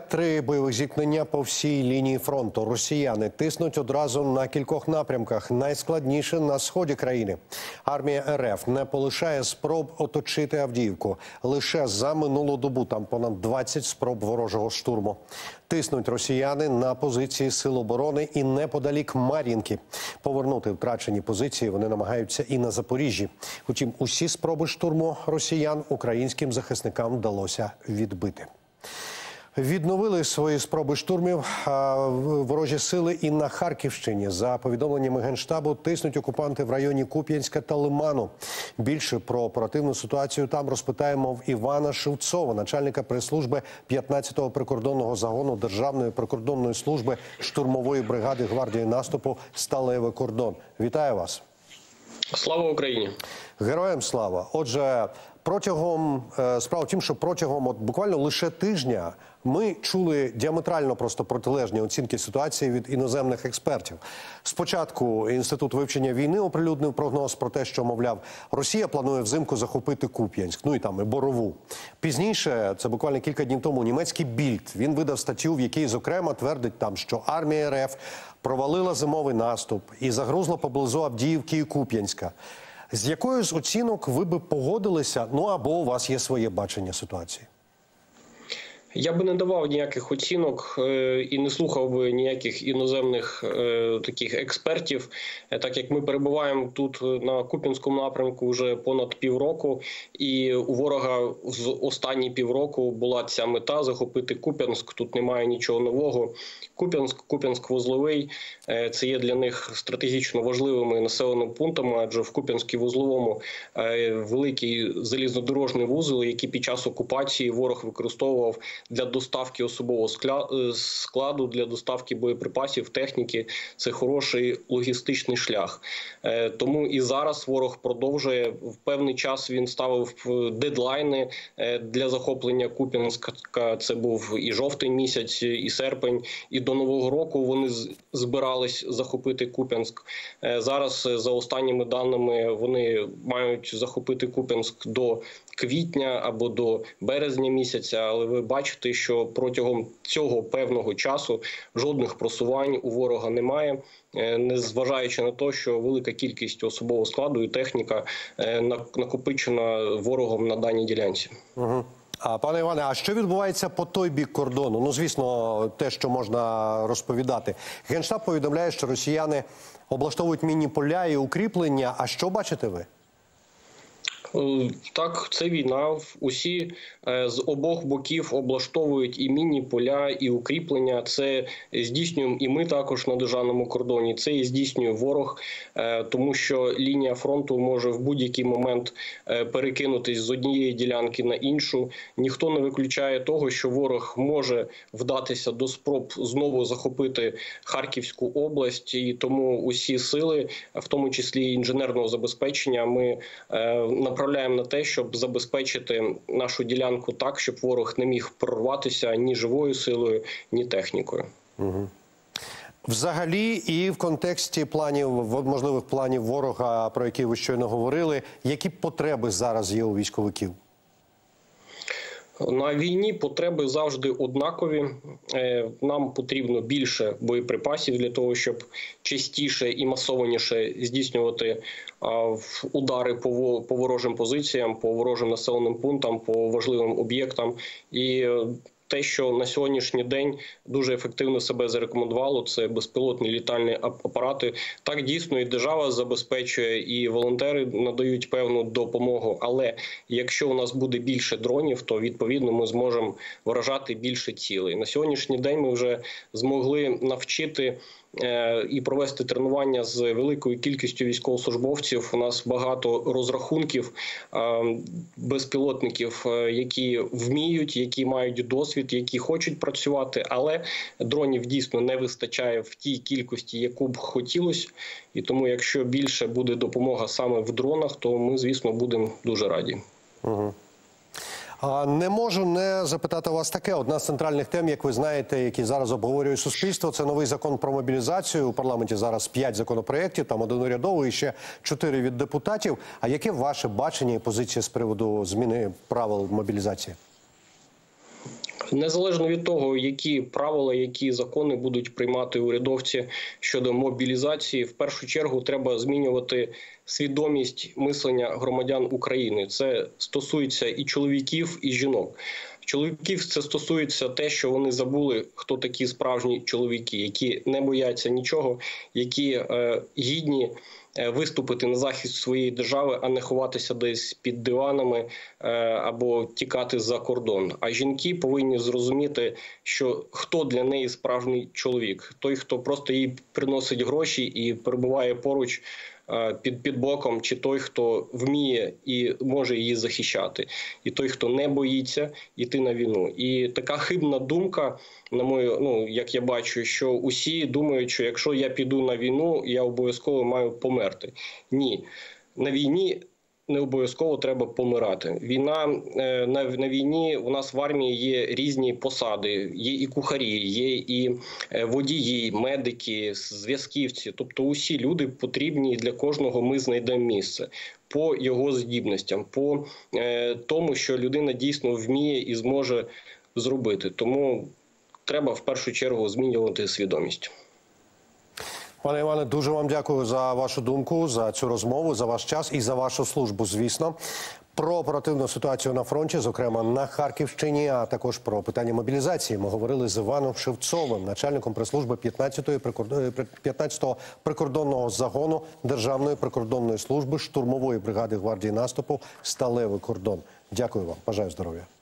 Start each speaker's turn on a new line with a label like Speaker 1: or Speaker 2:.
Speaker 1: 3 бойових зіткнення по всій лінії фронту. Росіяни тиснуть одразу на кількох напрямках. Найскладніше на сході країни. Армія РФ не полишає спроб оточити Авдіївку. Лише за минулу добу там понад 20 спроб ворожого штурму. Тиснуть росіяни на позиції сил оборони і неподалік Мар'їнки. Повернути втрачені позиції вони намагаються і на Запоріжжі. Утім, усі спроби штурму росіян українським захисникам вдалося відбити. Відновили свої спроби штурмів ворожі сили і на Харківщині. За повідомленнями Генштабу, тиснуть окупанти в районі Куп'янська та Лиману. Більше про оперативну ситуацію там розпитаємо в Івана Шевцова, начальника прес-служби 15-го прикордонного загону Державної прикордонної служби штурмової бригади гвардії наступу «Сталевий кордон». Вітаю вас.
Speaker 2: Слава Україні!
Speaker 1: Героям слава! Отже, справа в тім, що протягом буквально лише тижня ми чули діаметрально просто протилежні оцінки ситуації від іноземних експертів. Спочатку Інститут вивчення війни оприлюднив прогноз про те, що, мовляв, Росія планує взимку захопити Куп'янськ, і Борову. Пізніше, це буквально кілька днів тому, німецький Більд, він видав статтю, в якій, зокрема, твердить там, що армія РФ провалила зимовий наступ і загрузла поблизу Авдіївки і Куп'янська. З якою з оцінок ви би погодилися, або у вас є своє бачення ситуації?
Speaker 2: Я би не давав ніяких оцінок і не слухав би ніяких іноземних таких експертів, так як ми перебуваємо тут на Куп'янському напрямку вже понад півроку, і у ворога з останні півроку була ця мета – захопити Куп'янськ. Тут немає нічого нового. Куп'янськ-Вузловий – це є для них стратегічно важливими населеними пунктами, адже в Куп'янську-Вузловому великий залізнодорожний вузол, який під час окупації ворог використовував для доставки особового складу, для доставки боєприпасів, техніки. Це хороший логістичний шлях. Тому і зараз ворог продовжує. В певний час він ставив дедлайни для захоплення Куп'янська. Це був і жовтень місяць, і серпень, і до Нового року вони збирались захопити Куп'янськ. Зараз, за останніми даними, вони мають захопити Куп'янськ до квітня або до березня місяця, але ви бачите, що протягом цього певного часу жодних просувань у ворога немає, незважаючи на те, що велика кількість особового складу і техніка накопичена ворогом на даній ділянці.
Speaker 1: Угу. Пане Іване, а що відбувається по той бік кордону? Звісно, те, що можна розповідати. Генштаб повідомляє, що росіяни облаштовують мінні поля і укріплення. А що бачите ви?
Speaker 2: Так, це війна. Усі з обох боків облаштовують і мінні поля, і укріплення. Це здійснюємо і ми також на державному кордоні. Це і здійснює ворог, тому що лінія фронту може в будь-який момент перекинутись з однієї ділянки на іншу. Ніхто не виключає того, що ворог може вдатися до спроб знову захопити Харківську область. І тому усі сили, в тому числі інженерного забезпечення, ми направляємо на те, щоб забезпечити нашу ділянку так, щоб ворог не міг прорватися ні живою силою, ні технікою.
Speaker 1: Угу. Взагалі і в контексті можливих планів ворога, про які ви щойно говорили, які потреби зараз є у військовиків?
Speaker 2: На війні потреби завжди однакові. Нам потрібно більше боєприпасів для того, щоб частіше і масованіше здійснювати удари по ворожим позиціям, по ворожим населеним пунктам, по важливим об'єктам. І те, що на сьогоднішній день дуже ефективно себе зарекомендувало, це безпілотні літальні апарати. Так, дійсно, і держава забезпечує, і волонтери надають певну допомогу. Але якщо у нас буде більше дронів, то, відповідно, ми зможемо вражати більше цілей. На сьогоднішній день ми вже змогли навчити і провести тренування з великою кількістю військовослужбовців. У нас багато розрахунків безпілотників, які вміють, які мають досвід, які хочуть працювати, але дронів дійсно не вистачає в тій кількості, яку б хотілося. І тому, якщо більше буде допомога саме в дронах, то ми, звісно, будемо дуже раді.
Speaker 1: Угу. Не можу не запитати вас таке. Одна з центральних тем, як ви знаєте, які зараз обговорює суспільство, це новий закон про мобілізацію. У парламенті зараз 5 законопроєктів, там 1 урядовий і ще 4 від депутатів. А яке ваше бачення і позиція з приводу зміни правил мобілізації?
Speaker 2: Незалежно від того, які правила, які закони будуть приймати урядовці щодо мобілізації, в першу чергу треба змінювати свідомість мислення громадян України. Це стосується і чоловіків, і жінок. Чоловіків це стосується те, що вони забули, хто такі справжні чоловіки, які не бояться нічого, які гідні виступити на захист своєї держави, а не ховатися десь під диванами або тікати за кордон. А жінки повинні зрозуміти, що хто для неї справжній чоловік. Той, хто просто їй приносить гроші і перебуває поруч під боком, чи той, хто вміє і може її захищати, і той, хто не боїться йти на війну. І така хибна думка, на мою, як я бачу, що усі думають, що якщо я піду на війну, я обов'язково маю померти. Ні, на війні не обов'язково треба помирати. На війні у нас в армії є різні посади, є і кухарі, є і водії, медики, зв'язківці. Тобто усі люди потрібні, і для кожного ми знайдемо місце по його здібностям, по тому, що людина дійсно вміє і зможе зробити. Тому треба в першу чергу змінювати свідомість.
Speaker 1: Пане Іване, дуже вам дякую за вашу думку, за цю розмову, за ваш час і за вашу службу, звісно. Про оперативну ситуацію на фронті, зокрема на Харківщині, а також про питання мобілізації ми говорили з Іваном Шевцовим, начальником прес-служби 15-го прикордонного загону Державної прикордонної служби штурмової бригади гвардії наступу «Сталевий кордон». Дякую вам. Бажаю здоров'я.